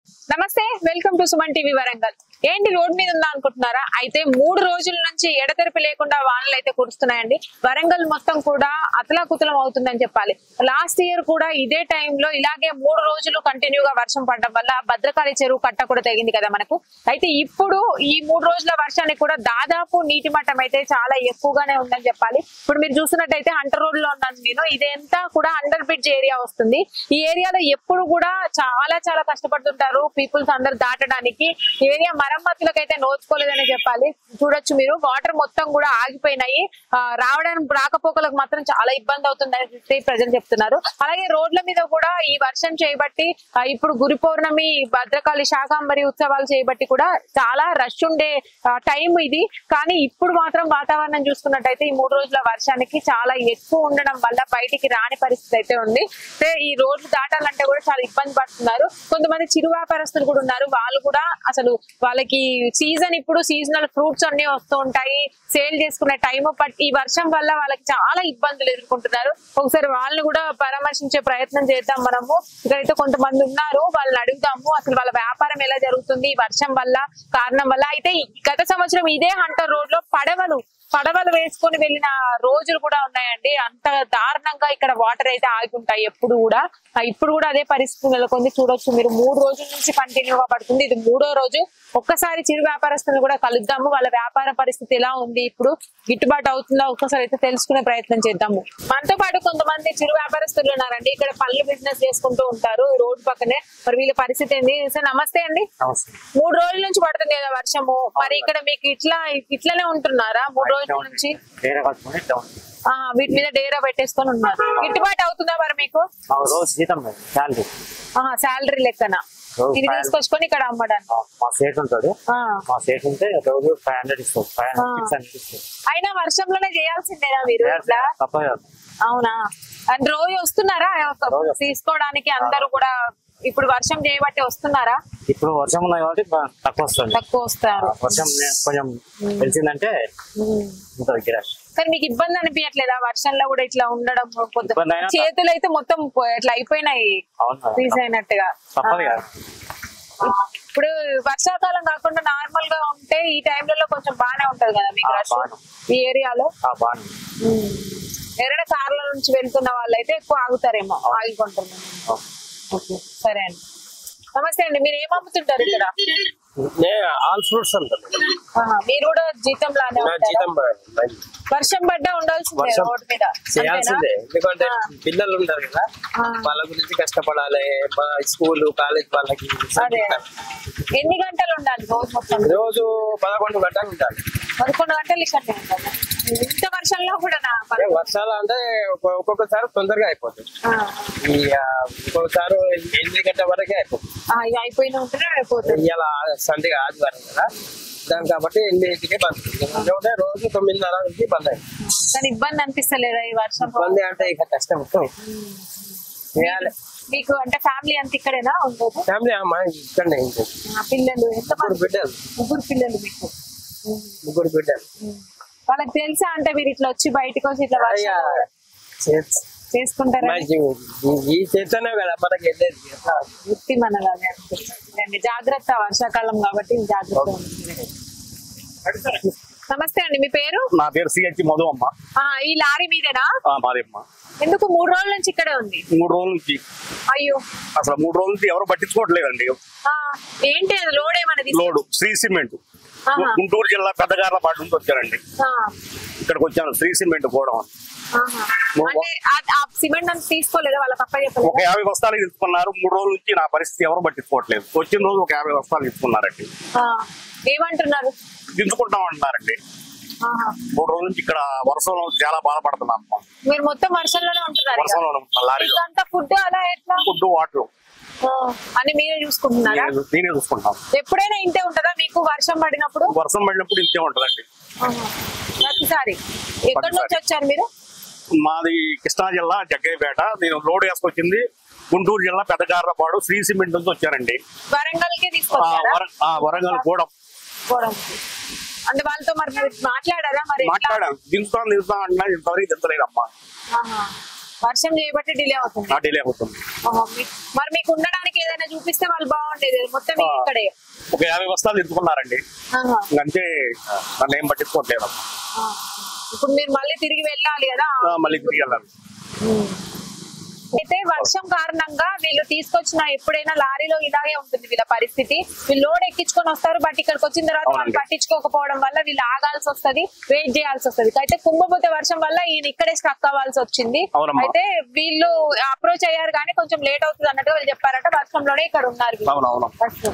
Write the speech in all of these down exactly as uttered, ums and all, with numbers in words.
నమస్తే, welcome to Suman TV Warangal. ఏంటి road మీద ఉందా అనుకుంటున్నారా? అయితే మూడు రోజుల నుంచి ఎడతెరిపి లేకుండా వానలు అయితే కురుస్తున్నాయండి. వరంగల్ మొత్తం కూడా అతలాకుతలం అవుతుందని చెప్పాలి. లాస్ట్ ఇయర్ కూడా ఇదే టైంలో ఇలాగే మూడు రోజులు కంటిన్యూగా వర్షం పడడం వల్ల భద్రకాళి చెరువు కట్ట కూడా తెగింది కదా మనకు. అయితే ఇప్పుడు ఈ మూడు రోజుల వర్షానికి కూడా దాదాపు నీటి మట్టం అయితే చాలా ఎక్కువగానే ఉందని చెప్పాలి. ఇప్పుడు మీరు చూస్తున్నట్టయితే హంటర్ రోడ్ లో ఉన్నాను నేను. ఇదంతా కూడా అండర్ బ్రిడ్జ్ ఏరియా వస్తుంది. ఈ ఏరియాలో ఎప్పుడు కూడా చాలా చాలా కష్టపడుతుంటారు పీపుల్స్ అందరు దాటడానికి. ఏరియా మరమ్మతులకైతే నోచుకోలేదని చెప్పాలి. చూడొచ్చు మీరు, వాటర్ మొత్తం కూడా ఆగిపోయినాయి. రావడానికి రాకపోకలకు మాత్రం చాలా ఇబ్బంది అవుతుందని ప్రజలు చెప్తున్నారు. అలాగే రోడ్ల మీద కూడా ఈ వర్షం చేయబట్టి ఇప్పుడు గురి పౌర్ణమి భద్రకాళి శాకాంబరి ఉత్సవాలు చేయబట్టి కూడా చాలా రష్ ఉండే టైం ఇది. కానీ ఇప్పుడు మాత్రం వాతావరణం చూసుకున్నట్టయితే ఈ మూడు రోజుల వర్షానికి చాలా ఎక్కువ ఉండడం వల్ల బయటికి రాని పరిస్థితి అయితే ఉంది. ఈ రోడ్లు దాటాలంటే కూడా చాలా ఇబ్బంది పడుతున్నారు. కొంతమంది చిరు వ్యాపారస్తులు కూడా ఉన్నారు. వాళ్ళు కూడా అసలు వాళ్ళకి సీజన్ ఇప్పుడు సీజనల్ ఫ్రూట్స్ అన్ని వస్తూ ఉంటాయి, సేల్ చేసుకునే టైం. బట్ ఈ వర్షం వల్ల వాళ్ళకి చాలా ఇబ్బందులు ఎదుర్కొంటున్నారు. ఒకసారి వాళ్ళని కూడా పరామర్శించే ప్రయత్నం చేద్దాం మనము. ఇక్కడైతే కొంతమంది ఉన్నారు, వాళ్ళని అడుగుదాము అసలు వాళ్ళ వ్యాపారం ఎలా జరుగుతుంది ఈ వర్షం వల్ల కారణం వల్ల. అయితే గత సంవత్సరం ఇదే హంటర్ రోడ్ లో పడవలు పడవలు వేసుకొని వెళ్ళిన రోజులు కూడా ఉన్నాయండి. అంత దారుణంగా ఇక్కడ వాటర్ అయితే ఆగుంటాయి ఎప్పుడు కూడా. ఇప్పుడు కూడా అదే పరిస్థితి నెలకొంది. చూడొచ్చు మీరు, మూడు రోజుల నుంచి కంటిన్యూగా పడుతుంది. ఇది మూడో రోజు. ఒక్కసారి చిరు వ్యాపారస్తులను కూడా కలుద్దాము, వాళ్ళ వ్యాపార పరిస్థితి ఎలా ఉంది, ఇప్పుడు గిట్టుబాటు అవుతుందా ఒక్కసారి అయితే తెలుసుకునే ప్రయత్నం చేద్దాము. మనతో పాటు కొంతమంది చిరు వ్యాపారస్తులు ఉన్నారండి. ఇక్కడ పళ్ళు బిజినెస్ చేసుకుంటూ ఉంటారు రోడ్డు పక్కనే. మరి వీళ్ళ పరిస్థితి ఏంటి? సార్ నమస్తే అండి. మూడు రోజుల నుంచి పడుతుంది కదా వర్షము, మరి ఇక్కడ మీకు ఇట్లా ఇట్లనే ఉంటున్నారా మూడు రోజుల నుంచి? వీటి మీద డేరా పెట్టేసుకొని ఉన్నారు. గిట్టుబాటు అవుతుందా మరి మీకు? శాలరీ లెక్కన ఇది తీసుకొచ్చుకొని ఇక్కడ అమ్మడానికి అయినా వర్షంలోనే చేయాల్సిందేనా మీరు ఇట్లా? అవునా? అండ్ రోజు వస్తున్నారా తీసుకోవడానికి అందరూ కూడా? ఇప్పుడు వర్షం చేయబట్టి వస్తున్నారా? ఇప్పుడు వర్షం ఉన్నాయి కాబట్టి తక్కువ వస్తుంది. తక్కువ వస్తారు. వర్షం కొంచెం తెలిసిందంటే కానీ మీకు ఇబ్బంది అనిపించట్లేదా వర్షంలో కూడా ఇట్లా ఉండడం? చేతులు అయితే మొత్తం ఇట్లా అయిపోయినాయి ఫ్రీజ్ అయినట్టుగా. ఇప్పుడు వర్షాకాలం కాకుండా నార్మల్ గా ఉంటే ఈ టైంలలో కొంచెం బానే ఉంటది కదా మీకు రష్ ఈ ఏరియాలో? ఎవరైనా కార్ల నుంచి వెళ్తున్న వాళ్ళు అయితే ఎక్కువ ఆగుతారేమో, ఆగిపోంటున్నారు. సరే అండి, నమస్తే అండి. మీరు ఏం అమ్ముతుంటారు ఇక్కడ? ఆల్ ఫ్రూట్స్ అంటారు. మీరు కూడా జీతం లానే వర్షం పడ్డా ఉండాల్సిందే రోడ్ మీద చేయాల్సిందే, ఎందుకంటే పిల్లలు ఉంటారు కదా, వాళ్ళ గురించి కష్టపడాలి. స్కూల్ కాలేజ్ వాళ్ళకి ఎన్ని గంటలు ఉండాలి రోజు మొత్తం? రోజు పదకొండు గంటలు ఉండాలి. పదకొండు గంటలు ఇక్కడ ఉండాలి. ఇంత వర్షంలో కూడా? వర్షాలు అంటే ఒక్కొక్కసారి తొందరగా అయిపోతుంది, ఒక్కొక్కసారి ఎనిమిది గంటల వరకే అయిపోతుంది. అయిపోయిన ఉంటేనే అయిపోతుంది. ఇలా సండే ఆదివారం కదా, దాని కాబట్టి ఎనిమిదింటికి బంద్. రోజు తొమ్మిదిన్నర నుంచి బంద్ అయింది. కానీ ఇబ్బంది అనిపిస్తలేదా ఈ వర్షం? ఇబ్బంది అంటే ఇక కష్టం. మీకు అంటే ఫ్యామిలీ అంత ఇక్కడేనా ఉండదు? ఫ్యామిలీ అమ్మా ఇక్కడనే. పిల్లలు ఎంత? బిడ్డలు. ముగ్గురు పిల్లలు మీకు? ముగ్గురు బిడ్డలు. వాళ్ళకి తెలుసా అంటే మీరు ఇట్లా వచ్చి బయటకు వచ్చి ఇట్లా చేసుకుంటారా? ఈ చేతనే కదా మనకి వెళ్ళేది. వృత్తి మనలాగే అనిపిస్తుంది. జాగ్రత్త, వర్షాకాలం కాబట్టి జాగ్రత్త. నమస్తే అండి, మీ పేరు? నా పేరు సిహెచ్ మధు అమ్మ. ఈ లారీ మీదేనా? మాదేమ్మా. ఎందుకు మూడు రోజుల నుంచి ఇక్కడే ఉంది? మూడు రోజుల నుంచి. అయ్యో, అసలు మూడు రోజుల నుంచి ఎవరు పట్టించుకోవట్లేదండి. ఏంటి అది? లోడ్ ఏమన్నది? లోడ్ శ్రీ సిమెంట్, గుంటూరు జిల్లా పెద్దగార్లపాటు నుంచి వచ్చారండి. ఇక్కడికి వచ్చాను శ్రీ సిమెంట్ పోవడం. సిమెంట్ అంతా తీసుకోలేదా? వాళ్ళ పక్క చెప్పలేదు. ఒక యాభై బస్తాలు తీసుకున్నారు. మూడు రోజుల నుంచి నా పరిస్థితి ఎవరు పట్టించుకోవట్లేదు. వచ్చిన రోజు ఒక యాభై బస్తాలు తీసుకున్నారండి. ఏమంటున్నారు? దించుకుంటాం అంటున్నారండి. మూడు రోజుల నుంచి ఇక్కడ వర్షంలో చాలా బాధపడుతున్నాం. మీరు మొత్తం వర్షంలోనే ఉంటున్నారు? వర్షంలో ఫుడ్ అలా ఎట్లా? ఫుడ్ వాటర్ అని మీరే చూసుకుంటున్నారా? నేనే చూసుకుంటాం. ఎప్పుడైనా ఇంతే ఉంటుందా మీకు వర్షం పడినప్పుడు? వర్షం పడినప్పుడు ఇంతే ఉంటదండి ప్రతిసారి. ఎక్కడి నుంచి వచ్చారు మీరు? మాది కృష్ణా జిల్లా జగ్గయ్యపేట. నేను లోడ్ వేసుకొచ్చింది గుంటూరు జిల్లా పెద్దగార్లపాడు శ్రీ సిమెంట్ నుంచి వచ్చారండి. వరంగల్ కి తీసుకొచ్చారా? వరంగల్ కూడా. అంటే వాళ్ళతో మరి మాట్లాడారా? మరి మాట్లాడాం. దించుతాం దించుతాం అంటున్నా, ఇంతవరకు దించలేదమ్మా. వర్షం చేయబట్టి డిలే అవుతుంది. డిలే అవుతుంది. మరి మీకు ఉండడానికి ఏదైనా చూపిస్తే వాళ్ళు బాగుండేది. మొత్తం ఇక్కడే ఒక యాభై బస్తాలు ఎత్తుకున్నారండి. అంటే నన్ను ఏం పట్టించుకోవట్లేదు. ఇప్పుడు మీరు మళ్ళీ తిరిగి వెళ్ళాలి కదా. మళ్ళీ తిరిగి వెళ్ళాలి. అయితే వర్షం కారణంగా వీళ్ళు తీసుకొచ్చిన ఎప్పుడైనా లారీలో ఇలాగే ఉంటుంది వీళ్ళ పరిస్థితి. వీళ్ళు లోడ్ ఎక్కించుకొని వస్తారు, బట్ ఇక్కడికి వచ్చిన తర్వాత వాళ్ళు పట్టించుకోకపోవడం వల్ల వీళ్ళు ఆగాల్సి వస్తుంది, వెయిట్ చేయాల్సి వస్తుంది. అయితే కుంభపోతే వర్షం వల్ల ఈయన ఇక్కడే స్ట్రక్ అవ్వాల్సి వచ్చింది. అయితే వీళ్ళు అప్రోచ్ అయ్యారు కానీ కొంచెం లేట్ అవుతుంది అన్నట్టు వాళ్ళు చెప్పారట. వర్షంలోనే ఇక్కడ ఉన్నారు.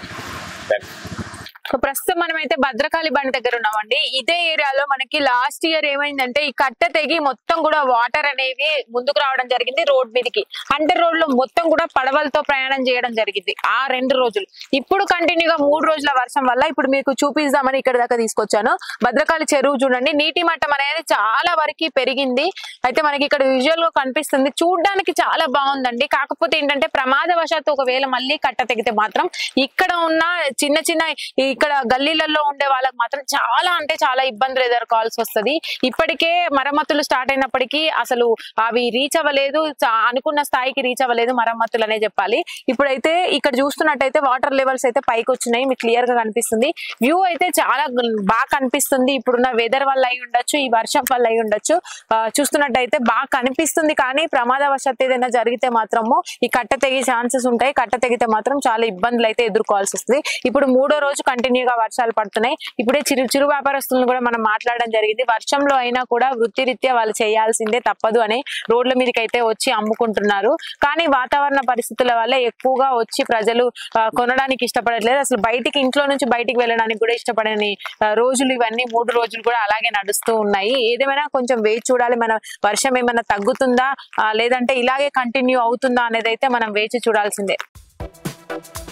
ప్రస్తుతం మనం అయితే భద్రకాళి బండి దగ్గర ఉన్నామండి. ఇదే ఏరియాలో మనకి లాస్ట్ ఇయర్ ఏమైందంటే ఈ కట్ట తెగి మొత్తం కూడా వాటర్ అనేవి ముందుకు రావడం జరిగింది రోడ్ మీదకి. హంటర్ రోడ్ లో మొత్తం కూడా పడవలతో ప్రయాణం చేయడం జరిగింది ఆ రెండు రోజులు. ఇప్పుడు కంటిన్యూగా మూడు రోజుల వర్షం వల్ల ఇప్పుడు మీకు చూపిద్దామని ఇక్కడ దాకా తీసుకొచ్చాను. భద్రకాళి చెరువు చూడండి, నీటి మట్టం అనేది చాలా వరకు పెరిగింది. అయితే మనకి ఇక్కడ విజువల్ గా కనిపిస్తుంది, చూడడానికి చాలా బాగుందండి. కాకపోతే ఏంటంటే ప్రమాదవశాత్తు ఒకవేళ మళ్ళీ కట్ట తెగితే మాత్రం ఇక్కడ ఉన్న చిన్న చిన్న ఇక్కడ గల్లీలలో ఉండే వాళ్ళకి మాత్రం చాలా అంటే చాలా ఇబ్బందులు ఎదుర్కోవాల్సి వస్తుంది. ఇప్పటికే మరమ్మతులు స్టార్ట్ అయినప్పటికీ అసలు అవి రీచ్ అవ్వలేదు, అనుకున్న స్థాయికి రీచ్ అవ్వలేదు మరమ్మతులు అనే చెప్పాలి. ఇప్పుడైతే ఇక్కడ చూస్తున్నట్టయితే వాటర్ లెవెల్స్ అయితే పైకి వచ్చినాయి, మీకు క్లియర్ గా కనిపిస్తుంది. వ్యూ అయితే చాలా బాగా కనిపిస్తుంది. ఇప్పుడున్న వెదర్ వల్ల అయి ఉండొచ్చు, ఈ వర్షం వల్ల అయి ఉండొచ్చు. చూస్తున్నట్టయితే బాగా కనిపిస్తుంది. కానీ ప్రమాదవశాత్తు ఏదైనా జరిగితే మాత్రము ఈ కట్ట తెగే ఛాన్సెస్ ఉంటాయి. కట్ట తెగితే మాత్రం చాలా ఇబ్బందులు అయితే ఎదుర్కోవాల్సి వస్తుంది. ఇప్పుడు మూడో రోజు కంటిన్యూగా వర్షాలు పడుతున్నాయి. ఇప్పుడే చిరు చిరు వ్యాపారస్తులను కూడా మనం మాట్లాడడం జరిగింది. వర్షంలో అయినా కూడా వృత్తిరీత్యా వాళ్ళు చేయాల్సిందే, తప్పదు అని రోడ్ల మీదకి అయితే వచ్చి అమ్ముకుంటున్నారు. కానీ వాతావరణ పరిస్థితుల వల్ల ఎక్కువగా వచ్చి ప్రజలు కొనడానికి ఇష్టపడట్లేదు. అసలు బయటికి ఇంట్లో నుంచి బయటికి వెళ్ళడానికి కూడా ఇష్టపడని రోజులు ఇవన్నీ మూడు రోజులు కూడా అలాగే నడుస్తూ ఉన్నాయి. ఏదేమైనా కొంచెం వేచి చూడాలి. మన వర్షం ఏమైనా తగ్గుతుందా లేదంటే ఇలాగే కంటిన్యూ అవుతుందా అనేది అయితే మనం వేచి చూడాల్సిందే.